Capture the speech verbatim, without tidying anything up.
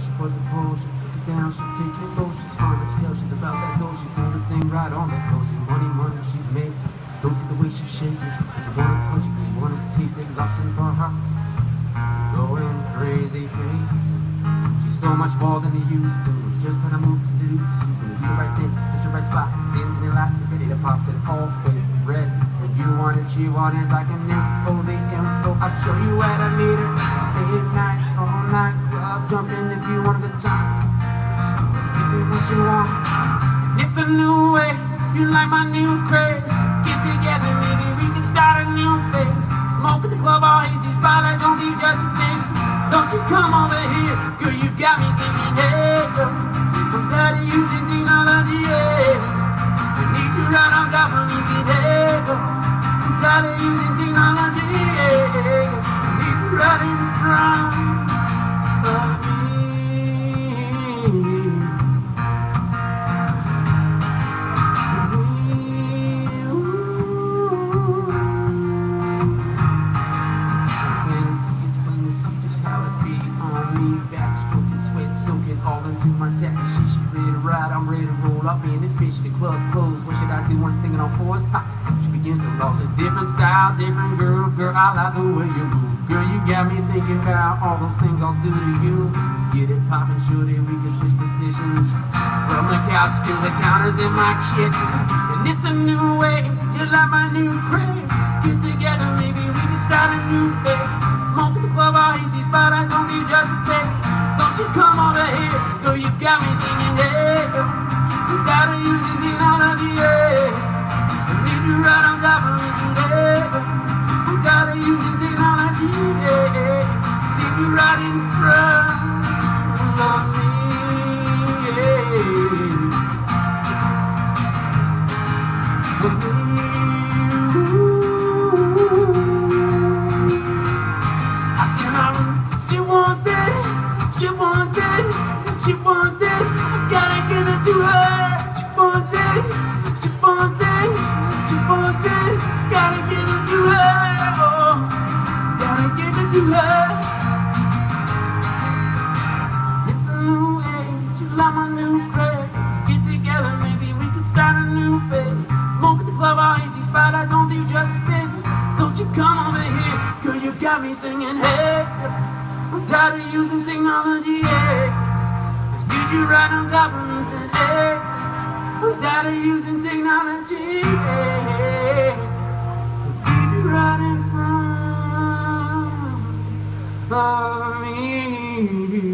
she put the pole, she put it down, she'll take it low. She's fine as hell, she's about that dough. She's doing the thing right on the close. And money, money, she's made. Look at the way she's shaking. If you wanna touch it, you wanna taste it, lustin' for her. Going crazy face. She's so much more than you used to. It's just when I move to lose. You can do the right thing, touch the right spot. Dance in your lap, you're ready to pop. It always ready. When you want it, you want it like a nympho. The info, I'll show you where to meet her. Late night, all night, club jumping if you want a good time. So give me what you want. And it's a new way. You like my new craze. Get together, maybe we can start a new phase. Smoke at the club, all hazy spotlight, don't do justice, baby. Don't you come over here, girl, you got me singing, hey, girl. I'm tired of using technology, yeah. We need you right on top of me, say, hey, girl. I'm tired of using technology, yeah. We need you right in front of me. Backstroking, sweat soaking all into my sack. She, she ready to ride, I'm ready to roll up in this bitch. The club closed. What should I do? One thing on fours. Ha! She begins to lost. A different style, different girl. Girl, I like the way you move. Girl, you got me thinking about all those things I'll do to you. Let's get it poppin', shorty. We can switch positions from the couch to the counters in my kitchen. And it's a new way, just like my new craze. Get together, maybe we can start a new phase. Smoke at the club, all easy spot. I don't do justice, baby. Don't you come over here, girl, you got me singing, hey, girl. I'm tired of using technology, yeah. I need you right on top of me, hey, girl. I'm tired of using technology, yeah. Need you right in front of me, yeah. With me. She wants it, she wants it, I gotta give it to her. She wants it, she wants it, she wants it, gotta give it to her. Oh, gotta give it to her. It's a new age, you like my new craze. Get together, maybe we can start a new phase. Smoke at the club, all easy spot, I don't do justice, baby. Don't you come over here, girl, you've got me singing, hey. I'm tired of using technology, yeah. I need you right on top of me, said, hey. I'm tired of using technology, yeah. I need you right in front of me.